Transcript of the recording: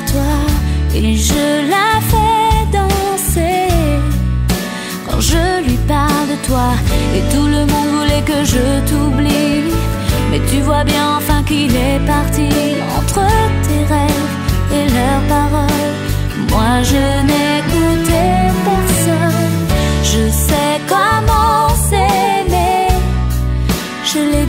toi et je la fais danser. Quand je lui parle de toi et tout le monde voulait que je t'oublie, mais tu vois bien enfin qu'il est parti entre tes rêves et leurs paroles. Moi je n'écoutais personne, je sais comment s'aimer. Je l'ai